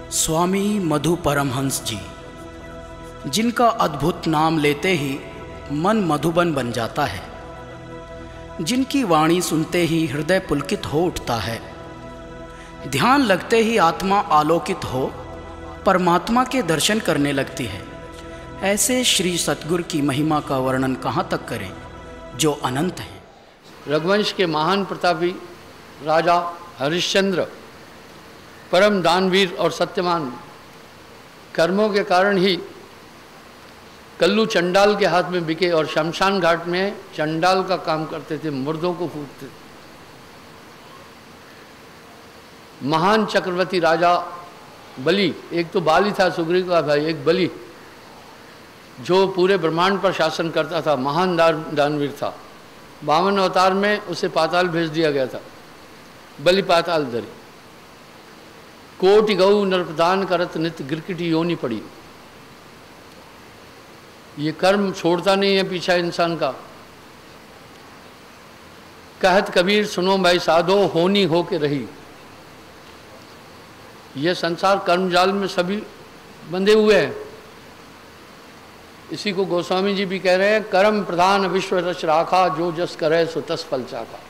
स्वामी मधु परमहंस जी, जिनका अद्भुत नाम लेते ही मन मधुबन बन जाता है, जिनकी वाणी सुनते ही हृदय पुलकित हो उठता है, ध्यान लगते ही आत्मा आलोकित हो परमात्मा के दर्शन करने लगती है। ऐसे श्री सतगुरु की महिमा का वर्णन कहाँ तक करें जो अनंत है। रघुवंश के महान प्रतापी राजा हरिश्चंद्र परम दानवीर और सत्यवान, कर्मों के कारण ही कल्लू चंडाल के हाथ में बिके और शमशान घाट में चंडाल का काम करते थे, मुर्दों को फूकते थे। महान चक्रवर्ती राजा बलि, एक तो बाली था सुग्रीव का भाई, एक बलि जो पूरे ब्रह्मांड पर शासन करता था, महान दानवीर था। 52 अवतार में उसे पाताल भेज दिया गया था, बलि पाताल धरी। कोटि गऊ नरप्रदान करत नित गिरकिटी योनि पड़ी। ये कर्म छोड़ता नहीं है पीछा इंसान का। कहत कबीर सुनो भाई साधो होनी हो के रही। यह संसार कर्मजाल में सभी बंधे हुए हैं। इसी को गोस्वामी जी भी कह रहे हैं, कर्म प्रधान विश्व रच राखा, जो जस करे सो तस फल चाखा।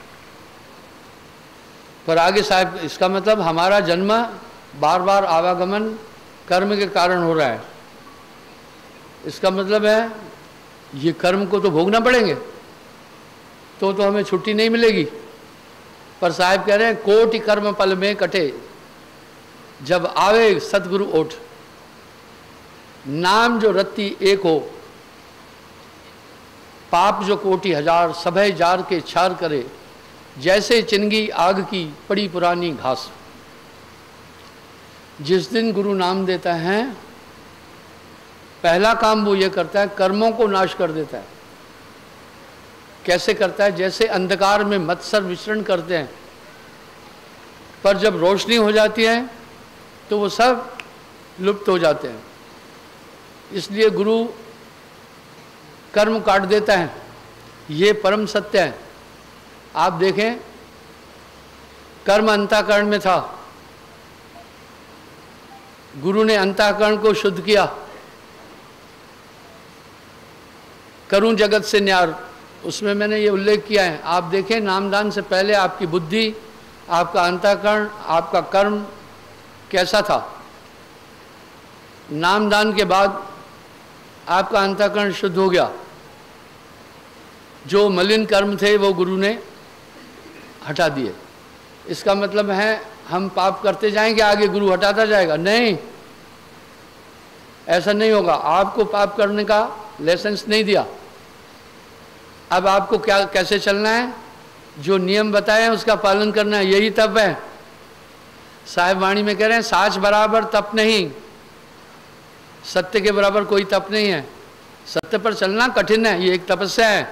पर आगे साहब, इसका मतलब हमारा जन्म बार बार आवागमन कर्म के कारण हो रहा है। इसका मतलब है ये कर्म को तो भोगना पड़ेंगे, तो हमें छुट्टी नहीं मिलेगी। पर साहब कह रहे हैं, कोटि कर्म पल में कटे, जब आवे सतगुरु ओठ। नाम जो रत्ती एक हो, पाप जो कोटि हजार, सभय जार के छार करे, जैसे चिनगी आग की पड़ी पुरानी घास। जिस दिन गुरु नाम देता है, पहला काम वो ये करता है, कर्मों को नाश कर देता है। कैसे करता है? जैसे अंधकार में मत्सर विचरण करते हैं, पर जब रोशनी हो जाती है तो वो सब लुप्त हो जाते हैं। इसलिए गुरु कर्म काट देता है, ये परम सत्य है। आप देखें, कर्म अंतःकरण में था, गुरु ने अंतःकरण को शुद्ध किया। करूं जगत से न्यार, उसमें मैंने ये उल्लेख किया है। आप देखें, नामदान से पहले आपकी बुद्धि, आपका अंतःकरण, आपका कर्म कैसा था। नामदान के बाद आपका अंतःकरण शुद्ध हो गया। जो मलिन कर्म थे वो गुरु ने हटा दिए। इसका मतलब है हम पाप करते जाएंगे, आगे गुरु हटाता जाएगा? नहीं, ऐसा नहीं होगा। आपको पाप करने का लाइसेंस नहीं दिया। अब आपको क्या कैसे चलना है? जो नियम बताए हैं उसका पालन करना है, यही तप है। साहिब वाणी में कह रहे हैं, साच बराबर तप नहीं, सत्य के बराबर कोई तप नहीं है। सत्य पर चलना कठिन है, ये एक तपस्या है।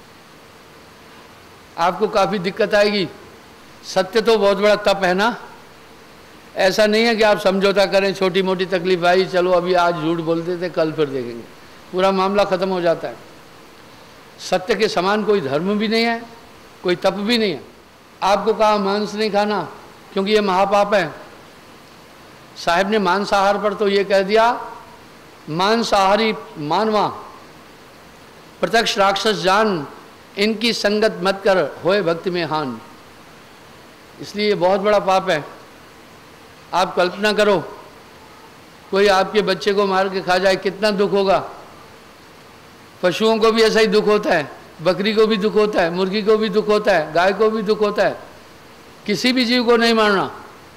आपको काफ़ी दिक्कत आएगी। सत्य तो बहुत बड़ा तप है ना। ऐसा नहीं है कि आप समझौता करें, छोटी मोटी तकलीफ आई, चलो अभी आज झूठ बोलते थे, कल फिर देखेंगे, पूरा मामला ख़त्म हो जाता है। सत्य के समान कोई धर्म भी नहीं है, कोई तप भी नहीं है। आपको कहा मांस नहीं खाना क्योंकि ये महापाप है। साहिब ने मांसाहार पर तो ये कह दिया, मांसाहारी मानवा प्रत्यक्ष राक्षस जान, इनकी संगत मत कर, होए भक्ति में हान। इसलिए ये बहुत बड़ा पाप है। आप कल्पना करो, कोई आपके बच्चे को मार के खा जाए, कितना दुख होगा। पशुओं को भी ऐसा ही दुख होता है, बकरी को भी दुख होता है, मुर्गी को भी दुख होता है, गाय को भी दुख होता है। किसी भी जीव को नहीं मारना।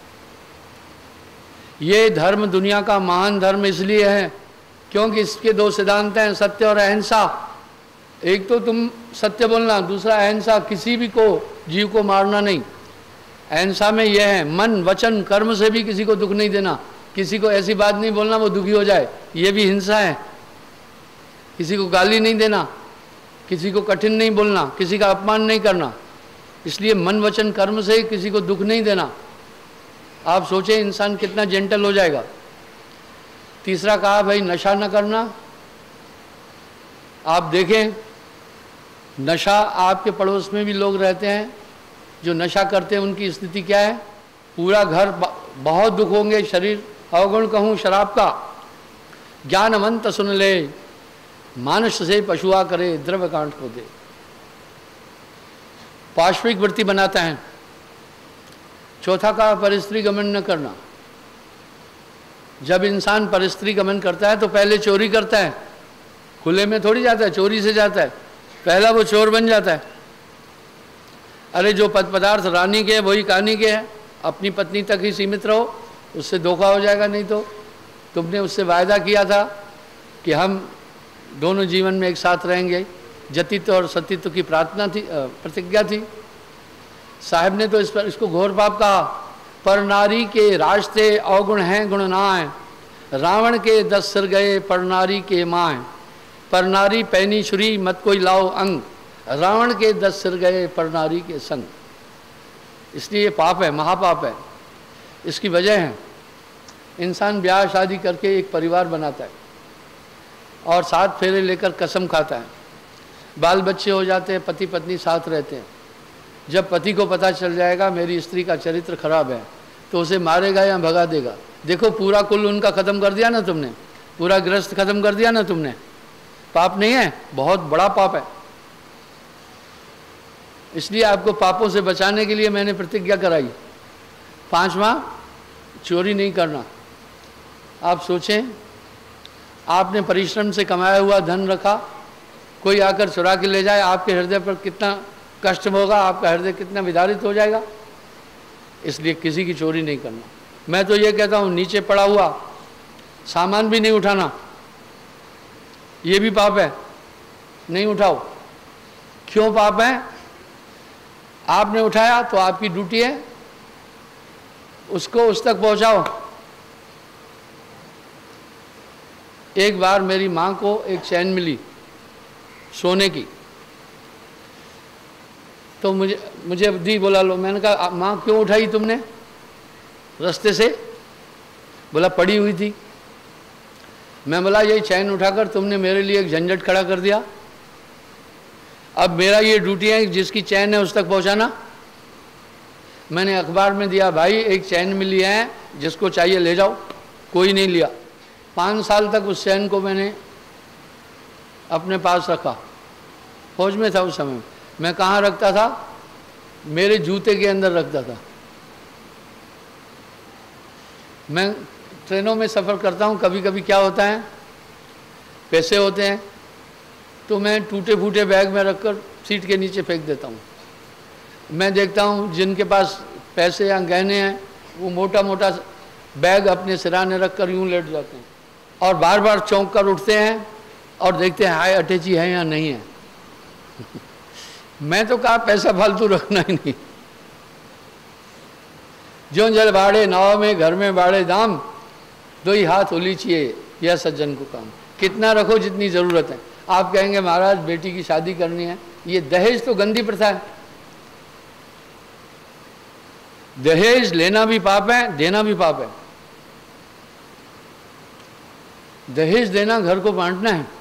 ये धर्म दुनिया का महान धर्म इसलिए है क्योंकि इसके दो सिद्धांत हैं, सत्य और अहिंसा। एक तो तुम सत्य बोलना, दूसरा अहिंसा, किसी भी को जीव को मारना नहीं। अहिंसा में यह है, मन वचन कर्म से भी किसी को दुख नहीं देना। किसी को ऐसी बात नहीं बोलना वो दुखी हो जाए, ये भी हिंसा है। किसी को गाली नहीं देना, किसी को कठिन नहीं बोलना, किसी का अपमान नहीं करना। इसलिए मन वचन कर्म से किसी को दुख नहीं देना। आप सोचें इंसान कितना जेंटल हो जाएगा। तीसरा कहा भाई नशा न करना। आप देखें, नशा, आपके पड़ोस में भी लोग रहते हैं जो नशा करते हैं, उनकी स्थिति क्या है? पूरा घर बहुत दुख होंगे, शरीर अवगुण कहूँ शराब का, ज्ञानवंत सुन ले, मानुष से पशुआ करे, द्रव्य कांड को दे। पार्श्विक वृत्ति बनाता है। चौथा का परिस्त्री गमन न करना। जब इंसान परिस्त्री गमन करता है तो पहले चोरी करता है, खुले में थोड़ी जाता है, चोरी से जाता है, पहला वो चोर बन जाता है। अरे जो पद पदार्थ रानी के हैं वही कहानी के हैं, अपनी पत्नी तक ही सीमित रहो, उससे धोखा हो जाएगा। नहीं तो तुमने उससे वायदा किया था कि हम दोनों जीवन में एक साथ रहेंगे, जतित्व और सतीत्व की प्रार्थना थी, प्रतिज्ञा थी। साहब ने तो इस पर इसको घोर पाप कहा। पर नारी के रास्ते अवगुण हैं गुण नाय, रावण के 10 सिर गए पर नारी के माय। पर नारी पैनी छुरी मत कोई लाओ अंग, रावण के 10 सिर गए पर नारी के संग। इसलिए ये पाप है, महापाप है। इसकी वजह है इंसान ब्याह शादी करके एक परिवार बनाता है और 7 फेरे लेकर कसम खाता है, बाल बच्चे हो जाते हैं, पति पत्नी साथ रहते हैं। जब पति को पता चल जाएगा मेरी स्त्री का चरित्र खराब है तो उसे मारेगा या भगा देगा। देखो पूरा कुल उनका ख़त्म कर दिया ना तुमने, पूरा गृहस्थ ख़त्म कर दिया ना तुमने। पाप नहीं है? बहुत बड़ा पाप है। इसलिए आपको पापों से बचाने के लिए मैंने प्रतिज्ञा कराई। 5वां, चोरी नहीं करना। आप सोचें, आपने परिश्रम से कमाया हुआ धन रखा, कोई आकर चुरा के ले जाए, आपके हृदय पर कितना कष्ट होगा, आपका हृदय कितना विदारित हो जाएगा। इसलिए किसी की चोरी नहीं करना। मैं तो ये कहता हूँ नीचे पड़ा हुआ सामान भी नहीं उठाना, ये भी पाप है, नहीं उठाओ। क्यों पाप है? आपने उठाया तो आपकी ड्यूटी है उसको उस तक पहुंचाओ। एक बार मेरी माँ को एक चैन मिली सोने की, तो मुझे दी, बोला लो। मैंने कहा माँ क्यों उठाई तुमने रास्ते से? बोला पड़ी हुई थी। मैं बोला ये चैन उठाकर तुमने मेरे लिए एक झंझट खड़ा कर दिया। अब मेरा ये ड्यूटी है जिसकी चैन है उस तक पहुंचाना। मैंने अखबार में दिया, भाई एक चैन मिली है, जिसको चाहिए ले जाओ। कोई नहीं लिया। 5 साल तक उस चैन को मैंने अपने पास रखा। फौज में था उस समय। मैं कहाँ रखता था? मेरे जूते के अंदर रखता था। मैं ट्रेनों में सफ़र करता हूँ, कभी कभी क्या होता है, पैसे होते हैं तो मैं टूटे फूटे बैग में रखकर सीट के नीचे फेंक देता हूँ। मैं देखता हूँ जिनके पास पैसे या गहने हैं वो मोटा मोटा बैग अपने सिराने रख कर यूँ लेट जाते हैं और बार बार चौंक कर उठते हैं और देखते हैं हाय अटैची है या नहीं है। मैं तो कहा पैसा फालतू रखना ही नहीं। जो जल बाड़े नाव में घर में बाड़े दाम, 2 ही हाथ उलीचिए यह सज्जन को काम। कितना रखो जितनी ज़रूरत है। आप कहेंगे महाराज बेटी की शादी करनी है, ये दहेज तो गंदी प्रथा है। दहेज लेना भी पाप है, देना भी पाप है। दहेज देना घर को बांटना है।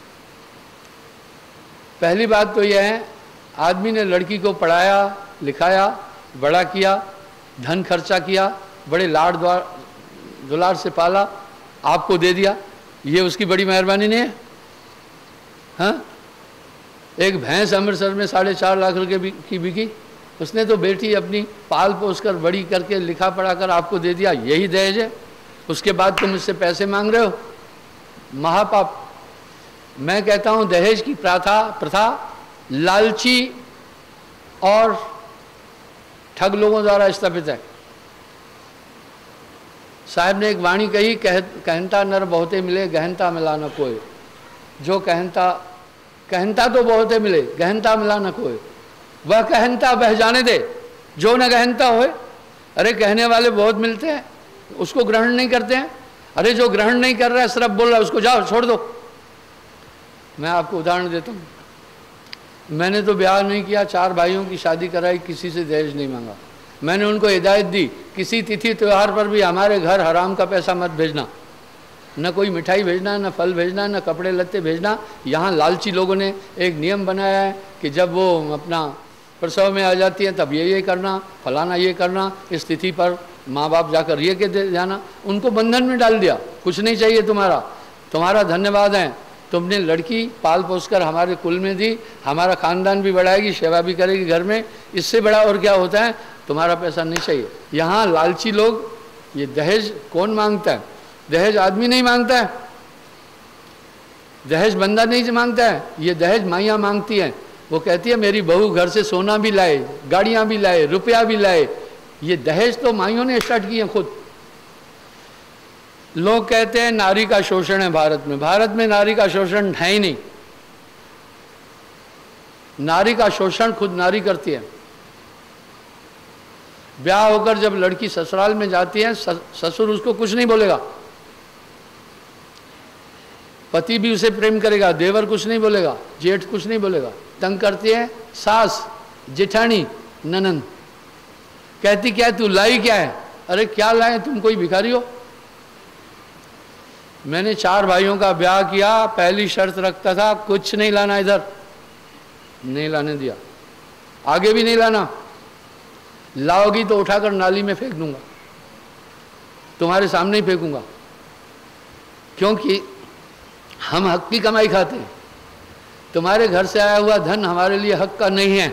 पहली बात तो यह है, आदमी ने लड़की को पढ़ाया लिखाया, बड़ा किया, धन खर्चा किया, बड़े लाड़ दुलार से पाला, आपको दे दिया, ये उसकी बड़ी मेहरबानी नहीं है? हाँ, एक भैंस अमृतसर में 4.5 लाख रुपए की बिकी, उसने तो बेटी अपनी पाल पोस कर बड़ी करके लिखा पढ़ा कर आपको दे दिया, यही दहेज है? उसके बाद तुम मुझसे पैसे मांग रहे हो, महापाप। मैं कहता हूँ दहेज की प्रथा लालची और ठग लोगों द्वारा स्थापित है। साहब ने एक वाणी कही, कहनता नर बहुते मिले, गहनता मिला न कोई। जो कहनता तो बहुते मिले, गहनता मिला न कोई। वह कहनता बह जाने दे जो न गहनता होए। अरे कहने वाले बहुत मिलते हैं, उसको ग्रहण नहीं करते हैं। अरे जो ग्रहण नहीं कर रहा है, सिर्फ बोल रहा है, उसको जाओ छोड़ दो। मैं आपको उदाहरण देता हूँ। मैंने तो ब्याह नहीं किया, 4 भाइयों की शादी कराई, किसी से दहेज नहीं मांगा। मैंने उनको हिदायत दी, किसी तिथि त्यौहार पर भी हमारे घर हराम का पैसा मत भेजना, न कोई मिठाई भेजना, न फल भेजना, न कपड़े लत्ते भेजना। यहाँ लालची लोगों ने एक नियम बनाया है कि जब वो अपना प्रसव में आ जाती है तब ये करना, फलाना ये करना, इस तिथि पर माँ बाप जाकर ये कहते जाना, उनको बंधन में डाल दिया, कुछ नहीं चाहिए तुम्हारा, तुम्हारा धन्यवाद है, तुमने लड़की पाल पोस कर हमारे कुल में दी, हमारा खानदान भी बढ़ाएगी, सेवा भी करेगी घर में, इससे बड़ा और क्या होता है, तुम्हारा पैसा नहीं चाहिए। यहाँ लालची लोग, ये दहेज कौन मांगता है? दहेज आदमी नहीं मांगता है, दहेज बंदा नहीं मांगता है, ये दहेज माइयाँ मांगती हैं। वो कहती है मेरी बहू घर से सोना भी लाए, गाड़ियाँ भी लाए, रुपया भी लाए। ये दहेज तो माइयों ने स्टार्ट किए खुद। लोग कहते हैं नारी का शोषण है भारत में। भारत में नारी का शोषण है ही नहीं। नारी का शोषण खुद नारी करती है। ब्याह होकर जब लड़की ससुराल में जाती है, ससुर उसको कुछ नहीं बोलेगा, पति भी उसे प्रेम करेगा, देवर कुछ नहीं बोलेगा, जेठ कुछ नहीं बोलेगा। तंग करती है सास, जेठानी, ननंद। कहती क्या तू लाई क्या है? अरे क्या लाए, तुम कोई भिखारी हो? मैंने 4 भाइयों का ब्याह किया, पहली शर्त रखता था कुछ नहीं लाना, इधर नहीं लाने दिया, आगे भी नहीं लाना, लाओगी तो उठाकर नाली में फेंक दूंगा, तुम्हारे सामने ही फेंकूंगा, क्योंकि हम हक की कमाई खाते हैं। तुम्हारे घर से आया हुआ धन हमारे लिए हक का नहीं है,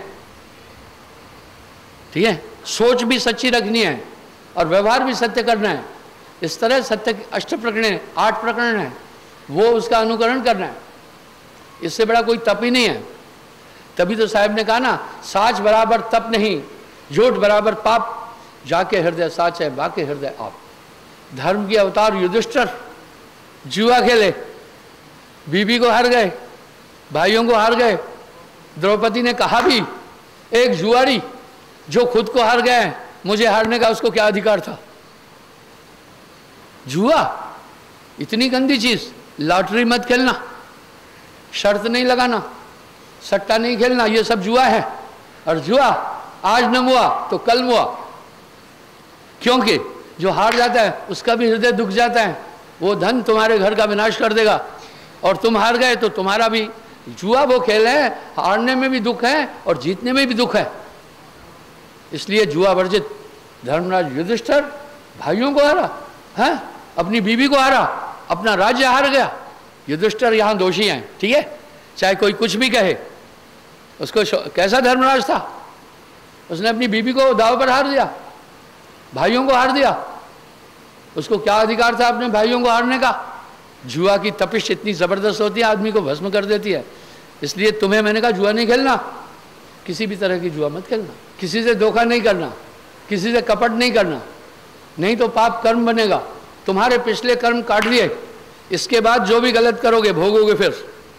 ठीक है? सोच भी सच्ची रखनी है और व्यवहार भी सत्य करना है। इस तरह सत्य 8 प्रकरण, 8 प्रकरण है, वो उसका अनुकरण करना है। इससे बड़ा कोई तप ही नहीं है। तभी तो साहब ने कहा ना, साच बराबर तप नहीं, झूठ बराबर पाप, जाके हृदय साच है, बाके हृदय आप। धर्म की अवतार युधिष्ठिर जुआ खेले, बीबी को हार गए, भाइयों को हार गए। द्रौपदी ने कहा भी, एक जुआरी जो खुद को हार गए, मुझे हारने का उसको क्या अधिकार था? जुआ इतनी गंदी चीज। लॉटरी मत खेलना, शर्त नहीं लगाना, सट्टा नहीं खेलना, ये सब जुआ है। और जुआ आज न हुआ तो कल हुआ, क्योंकि जो हार जाता है उसका भी हृदय दुख जाता है। वो धन तुम्हारे घर का विनाश कर देगा, और तुम हार गए तो तुम्हारा भी। जुआ वो खेल है, हारने में भी दुख है और जीतने में भी दुख है। इसलिए जुआ वर्जित। धर्मराज युधिष्ठिर भाइयों को हारा है, अपनी बीवी को हारा, अपना राज्य हार गया। युधिष्ठिर यहाँ दोषी हैं, ठीक है, चाहे कोई कुछ भी कहे। उसको कैसा धर्मराज था, उसने अपनी बीवी को दाव पर हार दिया, भाइयों को हार दिया। उसको क्या अधिकार था अपने भाइयों को हारने का? जुआ की तपिश इतनी जबरदस्त होती है, आदमी को भस्म कर देती है। इसलिए तुम्हें मैंने कहा जुआ नहीं खेलना, किसी भी तरह की जुआ मत खेलना, किसी से धोखा नहीं करना, किसी से कपट नहीं करना, नहीं तो पाप कर्म बनेगा। तुम्हारे पिछले कर्म काट लिए, इसके बाद जो भी गलत करोगे भोगोगे। फिर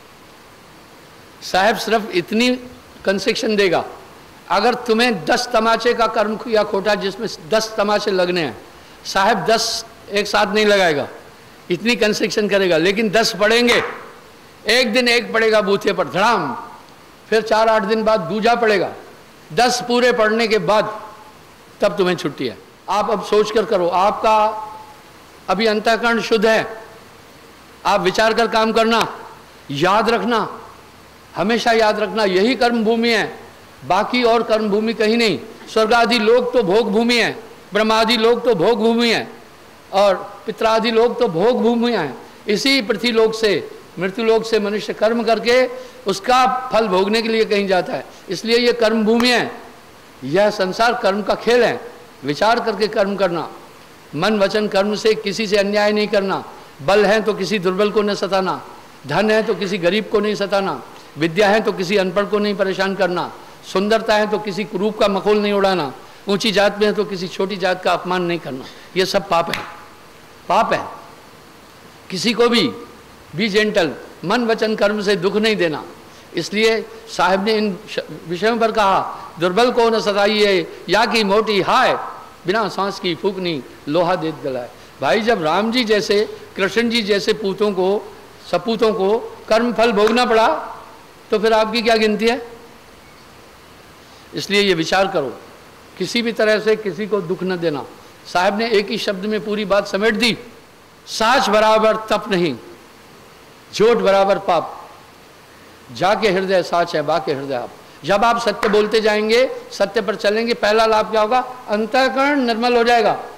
साहब सिर्फ इतनी कंसेक्शन देगा, अगर तुम्हें 10 तमाचे का कर्म किया खोटा, जिसमें 10 तमाचे लगने हैं, साहब 10 एक साथ नहीं लगाएगा, इतनी कंसेक्शन करेगा। लेकिन 10 पड़ेंगे, एक दिन एक पड़ेगा बूथे पर धड़ाम, फिर 4-8 दिन बाद दूजा पड़ेगा। 10 पूरे पड़ने के बाद तब तुम्हें छुट्टी है। आप अब सोच कर करो, आपका अभी अंतःकरण शुद्ध है, आप विचार कर काम करना। याद रखना, हमेशा याद रखना, यही कर्म भूमि है, बाकी और कर्म भूमि कहीं नहीं। स्वर्ग आदि लोग तो भोग भूमि है, ब्रह्मादि लोग तो भोग भूमि है, और पितरादि लोग तो भोग भूमि है। इसी पृथ्वी लोक से, मृत्यु लोक से मनुष्य कर्म करके उसका फल भोगने के लिए कहीं जाता है। इसलिए ये कर्म भूमि है, यह संसार कर्म का खेल है। विचार करके कर्म करना, मन वचन कर्म से किसी से अन्याय नहीं करना। बल है तो किसी दुर्बल को न सताना, धन है तो किसी गरीब को नहीं सताना, विद्या है तो किसी अनपढ़ को नहीं परेशान करना, सुंदरता है तो किसी कुरूप का मखौल नहीं उड़ाना, ऊंची जात में है तो किसी छोटी जात का अपमान नहीं करना। ये सब पाप है, पाप है। किसी को भी जेंटल, मन वचन कर्म से दुख नहीं देना। इसलिए साहब ने इन विषयों पर कहा, दुर्बल को न सताइए, या की मोटी हाय, बिना सांस की फूकनी लोहा देत गलाए। भाई जब राम जी जैसे, कृष्ण जी जैसे पूतों को, सपूतों को कर्म फल भोगना पड़ा, तो फिर आपकी क्या गिनती है? इसलिए ये विचार करो, किसी भी तरह से किसी को दुख न देना। साहब ने एक ही शब्द में पूरी बात समेट दी, साच बराबर तप नहीं, झूठ बराबर पाप, जाके हृदय साच है, बाके हृदय आप। जब आप सत्य बोलते जाएंगे, सत्य पर चलेंगे, पहला लाभ क्या होगा? अंतःकरण निर्मल हो जाएगा,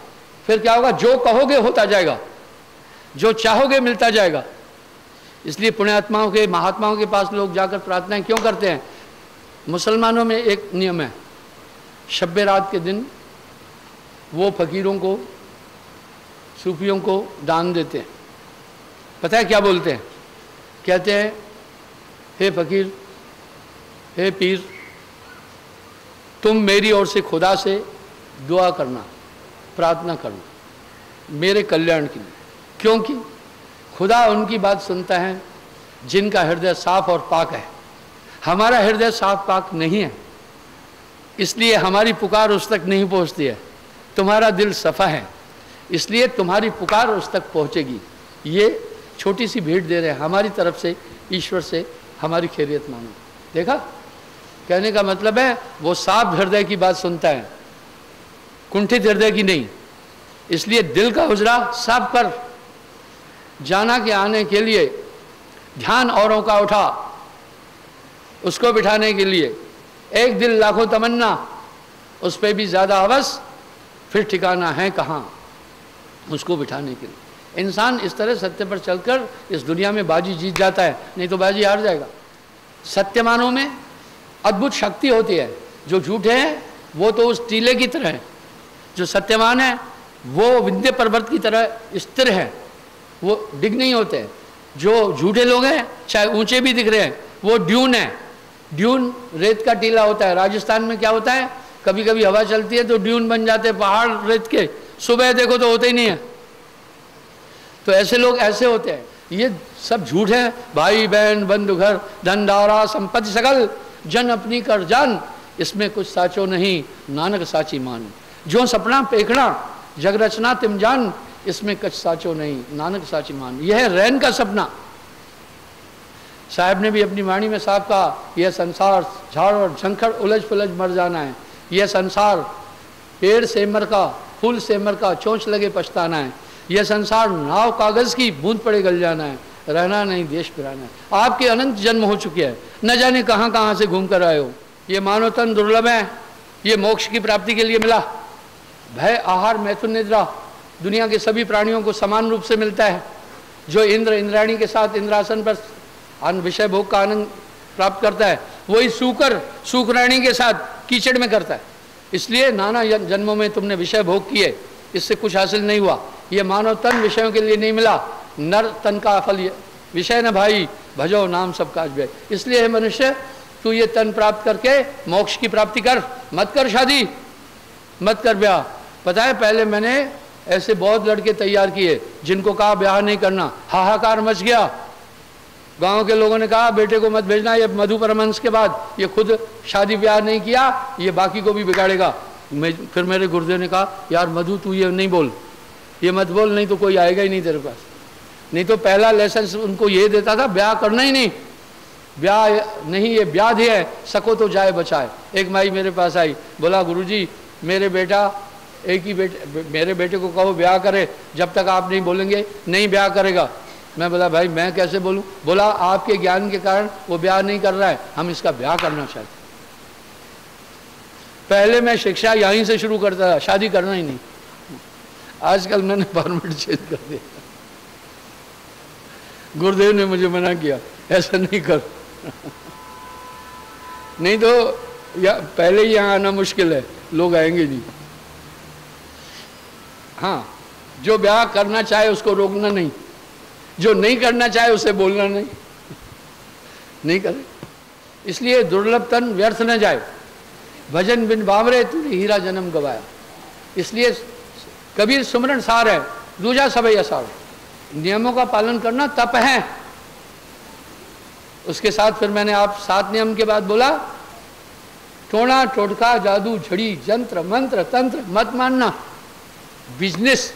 फिर क्या होगा? जो कहोगे होता जाएगा, जो चाहोगे मिलता जाएगा। इसलिए पुण्यात्माओं के, महात्माओं के पास लोग जाकर प्रार्थनाएं क्यों करते हैं? मुसलमानों में एक नियम है, शब रात के दिन वो फकीरों को, सूफियों को दान देते हैं। पता है क्या बोलते हैं? कहते हैं, हे फकीर, हे पीर, तुम मेरी ओर से खुदा से दुआ करना, प्रार्थना करना मेरे कल्याण के लिए, क्योंकि खुदा उनकी बात सुनता है जिनका हृदय साफ और पाक है। हमारा हृदय साफ पाक नहीं है, इसलिए हमारी पुकार उस तक नहीं पहुंचती है। तुम्हारा दिल सफ़ा है, इसलिए तुम्हारी पुकार उस तक पहुंचेगी। ये छोटी सी भेंट दे रहे हैं हमारी तरफ से, ईश्वर से, हमारी खैरियत मानो। देखा, कहने का मतलब है वो साफ हृदय की बात सुनता है, कुंठित हृदय की नहीं। इसलिए दिल का हुजरा साफ कर। जाना के आने के लिए ध्यान औरों का उठा, उसको बिठाने के लिए एक दिल लाखों तमन्ना, उस पर भी ज़्यादा हवस, फिर ठिकाना है कहाँ उसको बिठाने के लिए। इंसान इस तरह सत्य पर चलकर इस दुनिया में बाजी जीत जाता है, नहीं तो बाजी हार जाएगा। सत्यमानों में अद्भुत शक्ति होती है। जो झूठे हैं वो तो उस टीले की तरह है, जो सत्यवान है वो विंध्य पर्वत की तरह स्थिर है, वो डिग नहीं होते हैं। जो झूठे लोग हैं, चाहे ऊंचे भी दिख रहे हैं, वो ड्यून है। ड्यून रेत का टीला होता है। राजस्थान में क्या होता है, कभी कभी हवा चलती है तो ड्यून बन जाते हैं पहाड़ रेत के, सुबह देखो तो होते ही नहीं है। तो ऐसे लोग ऐसे होते हैं। ये सब झूठ है। भाई बहन बंधु घर धन दारा संपत्ति सकल, जन अपनी कर जान, इसमें कुछ साचो नहीं, नानक साची मान। जो सपना पेखना जग रचना तिम जान, इसमें कुछ साचो नहीं, नानक साची मान। यह है रैन का सपना। साहब ने भी अपनी वाणी में साफ कहा, यह संसार झाड़ और झंखड़ उलझ पुलझ मर जाना है। यह संसार पेड़ सेमर का, फूल सेमर का, चोंच लगे पछताना है। यह संसार नाव कागज की, बूंद पड़े गल जाना है, रहना नहीं देश फिराना है। आपके अनंत जन्म हो चुके हैं, न जाने कहाँ कहाँ से घूम कर आए हो। ये मानव तन दुर्लभ है, ये मोक्ष की प्राप्ति के लिए मिला। भय आहार मैथुन निद्रा दुनिया के सभी प्राणियों को समान रूप से मिलता है। जो इंद्र इंद्राणी के साथ इंद्रासन पर विषय भोग का आनंद प्राप्त करता है, वही सूकर सूकराणी के साथ कीचड़ में करता है। इसलिए नाना जन्मों में तुमने विषय भोग किए, इससे कुछ हासिल नहीं हुआ। ये मानव तन विषयों के लिए नहीं मिला, नर तन का फल ये विषय न भाई, भजो नाम सब काज भय। इसलिए मनुष्य, तू ये तन प्राप्त करके मोक्ष की प्राप्ति कर, मत कर शादी, मत कर ब्याह। पता है, पहले मैंने ऐसे बहुत लड़के तैयार किए जिनको कहा ब्याह नहीं करना, हाहाकार मच गया। गांव के लोगों ने कहा बेटे को मत भेजना, ये मधु परमहंस के बाद ये खुद शादी ब्याह नहीं किया, ये बाकी को भी बिगाड़ेगा। फिर मेरे गुरुदेव ने कहा, यार मधु तू ये नहीं बोल, ये मत बोल, नहीं तो कोई आएगा ही नहीं तेरे पास। नहीं तो पहला लेसन उनको ये देता था, ब्याह करना ही नहीं, ब्याह नहीं, ये व्याधि है, सको तो जाए बचाए। एक माई मेरे पास आई, बोला गुरुजी मेरे बेटा, एक ही बेटे, मेरे बेटे को कहो ब्याह करे, जब तक आप नहीं बोलेंगे नहीं ब्याह करेगा। मैं बोला भाई मैं कैसे बोलूं? बोला आपके ज्ञान के कारण वो ब्याह नहीं कर रहा है, हम इसका ब्याह करना चाहते। पहले मैं शिक्षा यहीं से शुरू करता था, शादी करना ही नहीं। आजकल मैंने फॉर्मेट चेंज कर दिया। गुरुदेव ने मुझे मना किया, ऐसा नहीं कर नहीं तो पहले ही यहाँ आना मुश्किल है, लोग आएंगे नहीं। हाँ, जो ब्याह करना चाहे उसको रोकना नहीं, जो नहीं करना चाहे उसे बोलना नहीं, नहीं करे। इसलिए दुर्लभ तन व्यर्थ न जाए, भजन बिन बावरे तूने हीरा जन्म गवाया। इसलिए कबीर सुमरन सार है, दूजा सबई असार। नियमों का पालन करना तप है। उसके साथ फिर मैंने आप 7 नियम के बाद बोला, टोना टोटका जादू झड़ी जंत्र मंत्र तंत्र मत मानना। बिजनेस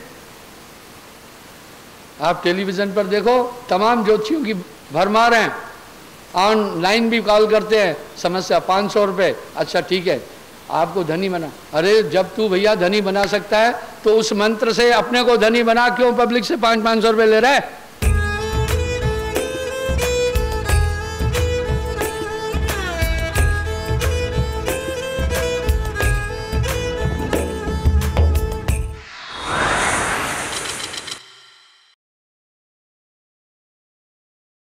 आप टेलीविजन पर देखो, तमाम ज्योतिषियों की भरमार हैं, ऑनलाइन भी कॉल करते हैं, समस्या 500 रुपये। अच्छा ठीक है, आपको धनी बना। अरे जब तू भैया धनी बना सकता है तो उस मंत्र से अपने को धनी बना, क्यों पब्लिक से 500-500 रुपये ले रहा है?